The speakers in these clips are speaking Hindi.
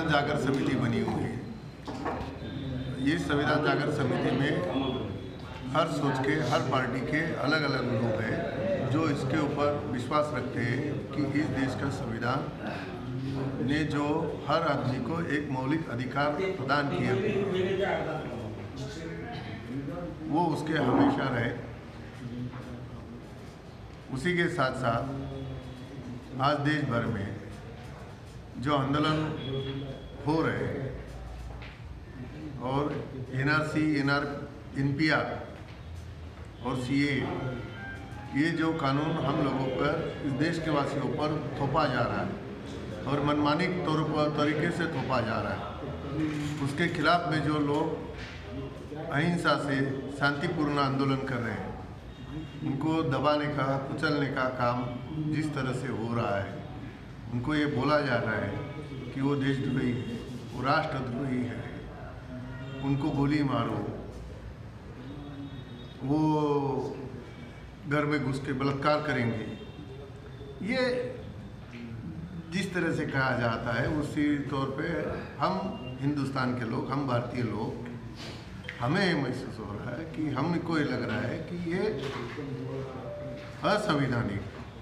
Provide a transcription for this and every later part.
संविधान जागर समिति बनी हुई है। ये संविधान जागर समिति में हर सोच के, हर पार्टी के अलग अलग लोग हैं जो इसके ऊपर विश्वास रखते हैं कि इस देश का संविधान ने जो हर आदमी को एक मौलिक अधिकार प्रदान किए वो उसके हमेशा रहे। उसी के साथ साथ आज देश भर में जो आंदोलन हो रहे हैं और NRC, NPR और CAA, ये जो कानून हम लोगों पर, इस देश के वासियों पर थोपा जा रहा है और मनमानी तरीके से थोपा जा रहा है, उसके खिलाफ में जो लोग अहिंसा से शांतिपूर्ण आंदोलन कर रहे हैं, उनको दबाने का, कुचलने का काम जिस तरह से हो रहा है, उनको ये बोला जा रहा है कि वो देशद्रोही है, वो राष्ट्रद्रोही है, उनको गोली मारो, वो घर में घुस के बलात्कार करेंगे, ये जिस तरह से कहा जाता है उसी तौर पे हम हिंदुस्तान के लोग, हम भारतीय लोग, हमें महसूस हो रहा है कि हमको ये लग रहा है कि ये असंवैधानिक,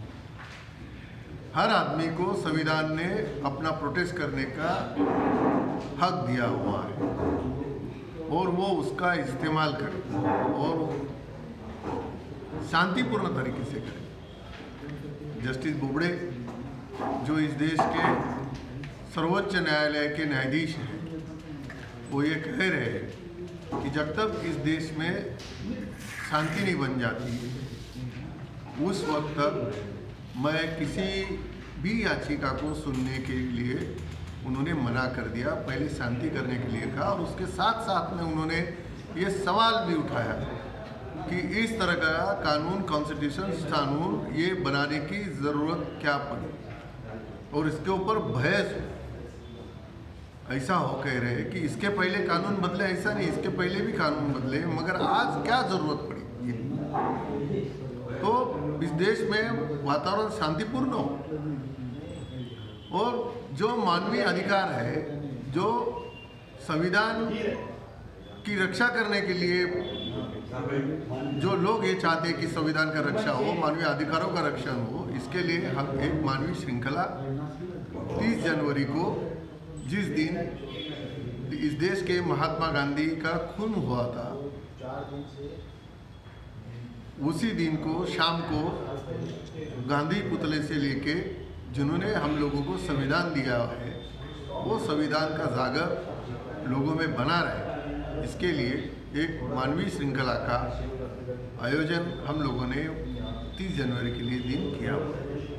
हर आदमी को संविधान ने अपना प्रोटेस्ट करने का हक दिया हुआ है और वो उसका इस्तेमाल करे और शांतिपूर्ण तरीके से करे। जस्टिस बोबड़े जो इस देश के सर्वोच्च न्यायालय के न्यायाधीश हैं, वो ये कह रहे हैं कि जब तक इस देश में शांति नहीं बन जाती उस वक्त तक मैं किसी भी याचिका को सुनने के लिए उन्होंने मना कर दिया। पहले शांति करने के लिए कहा और उसके साथ साथ में उन्होंने ये सवाल भी उठाया कि इस तरह का कानून, कॉन्स्टिट्यूशन कानून ये बनाने की ज़रूरत क्या पड़ी और इसके ऊपर बहस ऐसा हो कह रहे हैं कि इसके पहले कानून बदले, ऐसा नहीं, इसके पहले भी कानून बदले, मगर आज क्या ज़रूरत पड़ी। तो इस देश में वातावरण शांतिपूर्ण हो और जो मानवीय अधिकार है, जो संविधान की रक्षा करने के लिए जो लोग ये चाहते हैं कि संविधान का रक्षा हो, मानवीय अधिकारों का रक्षण हो, इसके लिए हम एक मानवीय श्रृंखला 30 जनवरी को, जिस दिन इस देश के महात्मा गांधी का खून हुआ था, उसी दिन को शाम को गांधी पुतले से लेके जिन्होंने हम लोगों को संविधान दिया है, वो संविधान का जागर लोगों में बना रहे, इसके लिए एक मानवीय श्रृंखला का आयोजन हम लोगों ने 30 जनवरी के लिए दिन किया हुआ है।